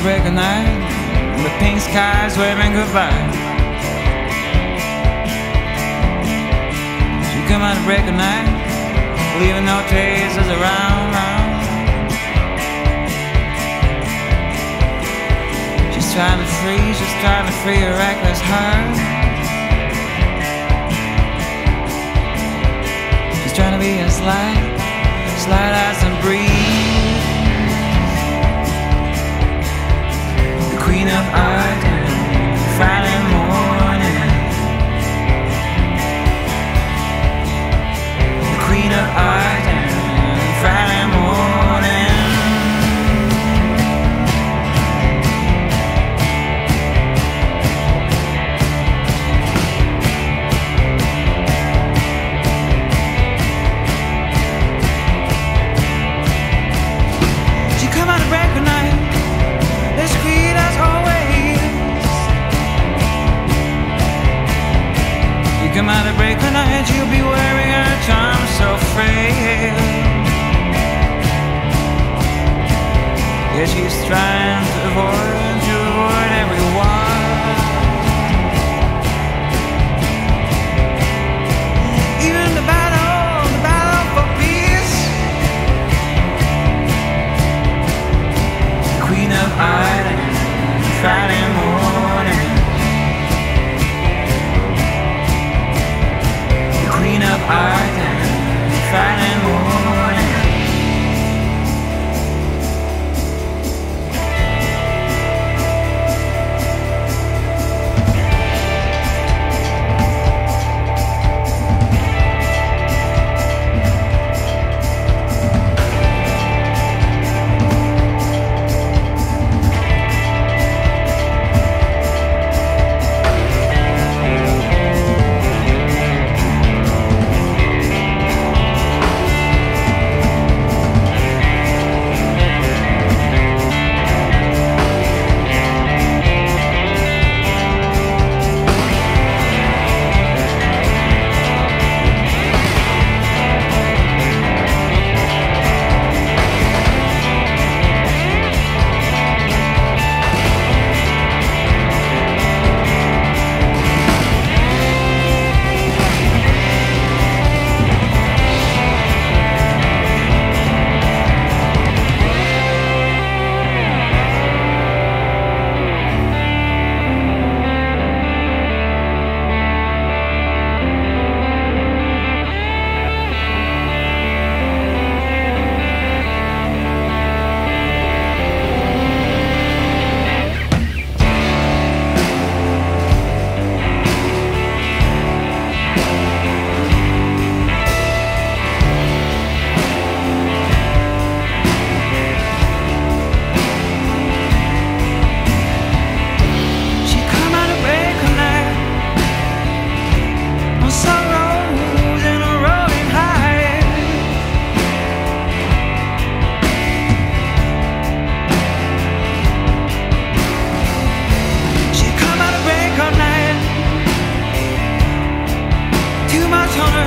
break of night, and the pink skies waving goodbye. She come out to break of night, leaving no traces around. She's trying to free her reckless heart. She's trying to be as light as the breeze, the queen of art and Friday morning, the queen of art and Friday morning. Come out to break the night, you'll be wearing her charm so frail. Yeah, she's trying to avoid everyone, even the battle for peace. The queen of art and Friday morning, queen of art and Friday morning. Too much on her